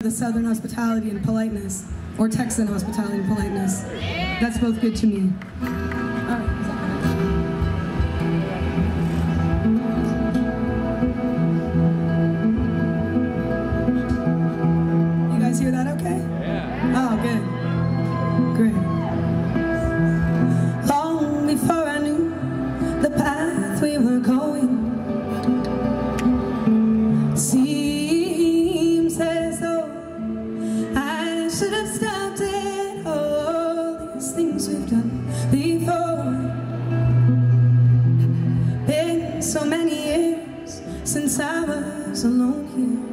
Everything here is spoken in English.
the Southern hospitality and politeness, or Texan hospitality and politeness. That's both good to me. You guys hear that okay? Yeah. Oh, good. Great. Long before I knew the path we were going, seems as though I should have stopped at all these things we've done before. Been so many years since I was alone here.